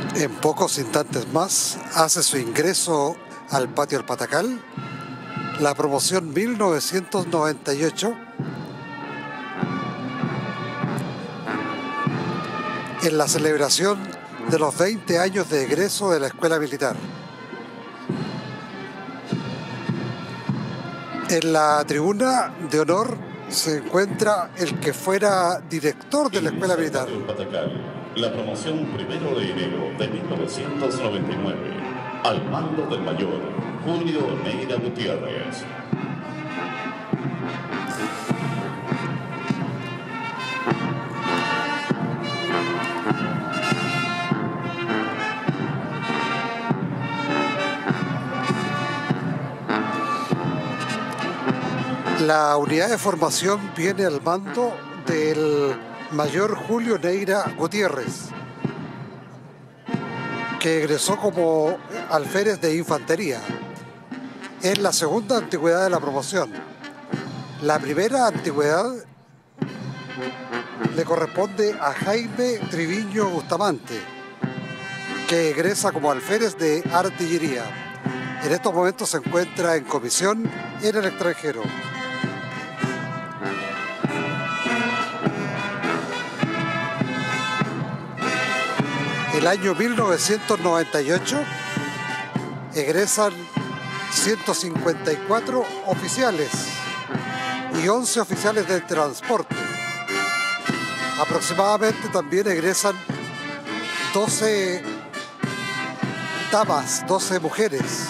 En pocos instantes más hace su ingreso al patio del Patacal la promoción 1998 en la celebración de los 20 años de egreso de la Escuela Militar. En la tribuna de honor se encuentra el que fuera director de la Escuela Militar. La promoción 1 de enero de 1999, al mando del mayor Julio Neira Gutiérrez. La unidad de formación viene al mando del mayor Julio Neira Gutiérrez, que egresó como alférez de infantería. Es la segunda antigüedad de la promoción. La primera antigüedad le corresponde a Jaime Triviño Bustamante, que egresa como alférez de artillería. En estos momentos se encuentra en comisión en el extranjero. El año 1998 egresan 154 oficiales y 11 oficiales de transporte. Aproximadamente también egresan 12 damas, 12 mujeres.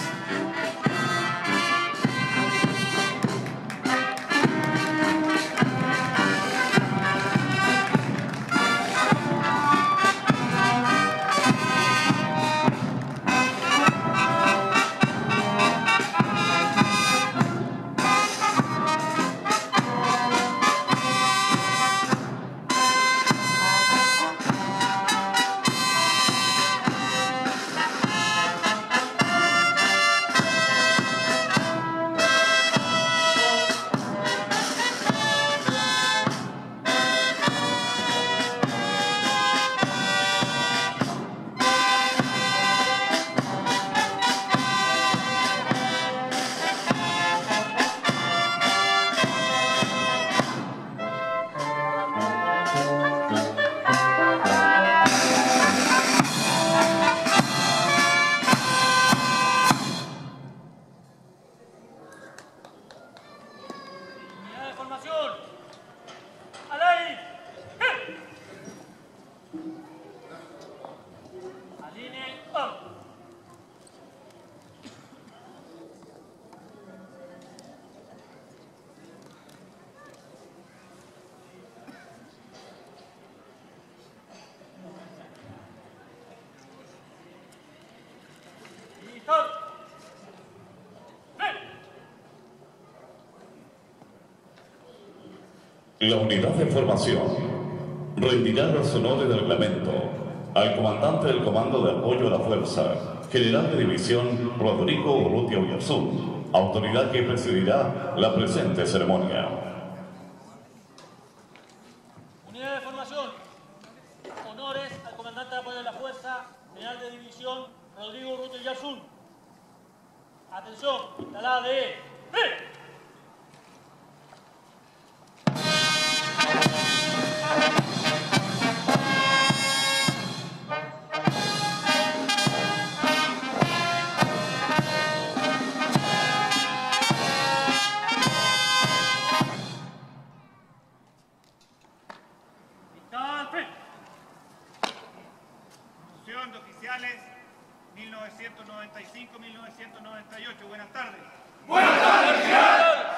La unidad de formación rendirá los honores del reglamento al comandante del Comando de Apoyo a la Fuerza, General de División Rodrigo Urrutia Oyarzún, autoridad que presidirá la presente ceremonia. Unidad de formación, honores al comandante de Apoyo a la Fuerza, General de División Rodrigo Urrutia Oyarzún. Atención, instalada de ¡B! De oficiales 1995-1998. Buenas tardes. Buenas tardes, general.